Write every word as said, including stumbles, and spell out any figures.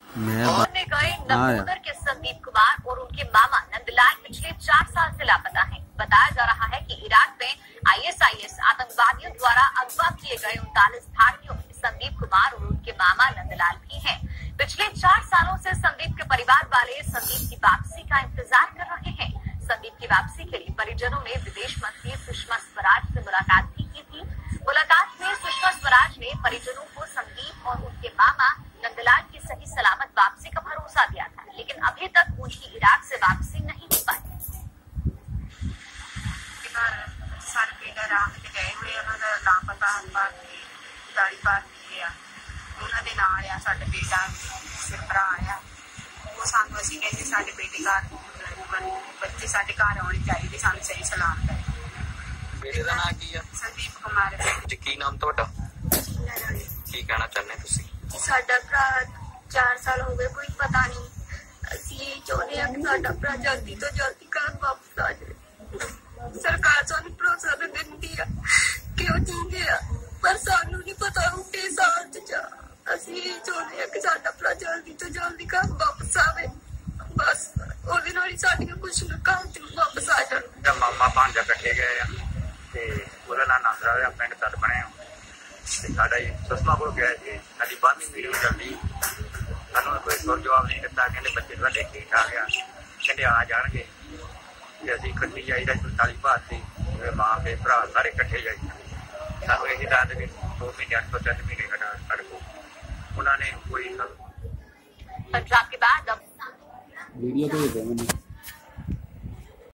ने गए नकोदर के संदीप कुमार और उनके मामा नंदलाल पिछले चार साल से लापता हैं। बताया जा रहा है कि इराक में आईएसआईएस आतंकवादियों द्वारा अगवा किए गए उनतालीस भारतीयों में संदीप कुमार और उनके मामा नंदलाल भी हैं। पिछले चार सालों से संदीप के परिवार वाले संदीप की वापसी का इंतजार कर रहे हैं। संदीप की वापसी के लिए परिजनों ने विदेश मंत्री सुषमा स्वराज से मुलाकात भी की थी। मुलाकात में सुषमा स्वराज ने परिजनों को संदीप और उनके मामा नंदलाल की सही सलामत वापसी का भरोसा दिया था, लेकिन अभी तक उनकी इराक से वापसी नहीं हो पाई। बच्चे साडे घर आने चाहिए, सानू सही सलामत है। बेटे दा नाम की है? संदीप कुमार। जी की नाम तुहाडा? की कहना चाहते तुसीं? साडा भरा चार साल हो गए, कोई पता नहीं। असीं यही चाहुंदे हां कि साडा भरा जल्दी तो जल्दी घर वापस आ जाए। सरकार सानू भरोसा तो दिंदी आ कि वो जींदे आ, पर सानू नहीं पता उनके साथ जा। असीं यही चाहुंदे हां कि साडा भरा जल्दी तो जल्दी घर वापस आवे, बस ਉਹਦੇ ਨਾਲ ਹੀ ਸਾਡੀਆਂ ਕੁਛ ਕੰਮ ਤੇ ਵਾਪਸ ਆ ਜਾਣ। ਜਦ ਮਾਮਾ ਭਾਂਜਾ ਇਕੱਠੇ ਗਏ ਆ ਤੇ ਉਹਦਾ ਨਾਂ ਨੰਦਰਾ ਹੋਇਆ, ਪਿੰਡ ਤਦ ਬਣਿਆ ਤੇ ਸਾਡਾ ਹੀ ਸੁਸ਼ਮਾ ਕੋਲ ਗਿਆ ਸੀ। ਸਾਡੀ ਬਾਰਵੀਂ ਵੀਡੀਓ ਚੱਲਦੀ, ਸਾਨੂੰ ਕੋਈ ਸੁਰ ਜਵਾਬ ਨਹੀਂ ਦਿੱਤਾ। ਕਹਿੰਦੇ ਬੱਚੇ ਤੁਹਾਡੇ ਠੀਕ ਠਾਕ ਆ, ਕਹਿੰਦੇ ਆ ਜਾਣਗੇ ਤੇ ਅਸੀਂ ਇਕੱਠੀ ਜਾਈਦਾ। ਸੰਤਾਲੀ ਭਾਰਤੀ ਮਾਂ ਤੇ ਭਰਾ ਸਾਰੇ ਇਕੱਠੇ ਜਾਈਦਾ। ਸਾਨੂੰ ਇਹੀ ਦੱਸਦੇ ਕਿ ਦੋ ਮਹੀਨੇ ਅੱਠ ਤੋਂ ਤਿੰਨ ਮਹੀਨੇ ਘਟਾ ਸਾਡੇ ਕੋਲ ਉਹਨਾਂ ਨੇ ਕੋਈ पंजाब के बाद वीडियो भेज दो मैंने।